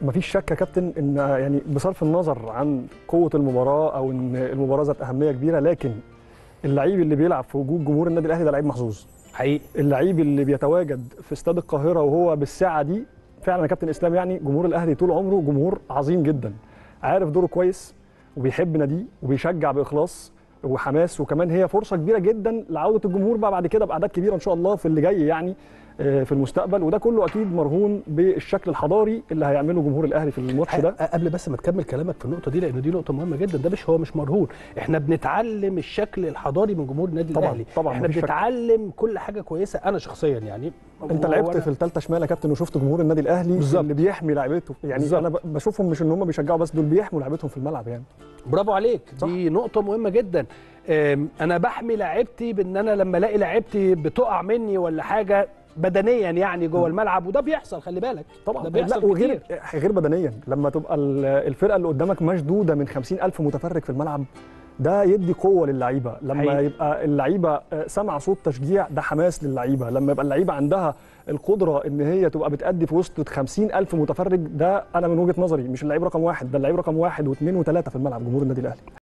مفيش شك يا كابتن ان يعني بصرف النظر عن قوه المباراه او ان المباراه ذات اهميه كبيره، لكن اللعيب اللي بيلعب في وجود جمهور النادي الاهلي ده لعيب محظوظ حقيقي. اللعيب اللي بيتواجد في استاد القاهره وهو بالساعه دي فعلا يا كابتن اسلام، يعني جمهور الاهلي طول عمره جمهور عظيم جدا، عارف دوره كويس وبيحب ناديه وبيشجع باخلاص وحماس، وكمان هي فرصه كبيره جدا لعوده الجمهور بقى بعد كده باعداد كبيره ان شاء الله في اللي جاي يعني في المستقبل، وده كله اكيد مرهون بالشكل الحضاري اللي هيعمله جمهور الاهلي في الماتش ده. قبل بس ما تكمل كلامك في النقطه دي، لان دي نقطه مهمه جدا، ده مش مرهون، احنا بنتعلم الشكل الحضاري من جمهور النادي الاهلي. طبعا احنا بنتعلم كل حاجه كويسه. انا شخصيا يعني انت لعبت في الثالثه شمال يا كابتن وشفت جمهور النادي الاهلي بالزبط. اللي بيحمي لعيبته، يعني بالزبط. انا بشوفهم مش ان هم بيشجعوا بس، دول بيحموا لعيبتهم في الملعب يعني. برافو عليك، صح. دي نقطه مهمه جدا. انا بحمي لعيبتي بان انا لما الاقي لعيبتي بتقع مني ولا حاجه بدنيا يعني جوه الملعب، وده بيحصل خلي بالك طبعا. ده بيحصل وغير غير بدنيا، لما تبقى الفرقه اللي قدامك مشدوده من 50,000 متفرج في الملعب، ده يدي قوه للعيبه. لما حقيقي. يبقى اللعيبه سمع صوت تشجيع، ده حماس للعيبه. لما يبقى اللعيبه عندها القدره ان هي تبقى بتأدي في وسط 50,000 متفرج، ده انا من وجهه نظري مش اللعيب رقم واحد، ده اللعيب رقم واحد واثنين وثلاثه في الملعب جمهور النادي الاهلي.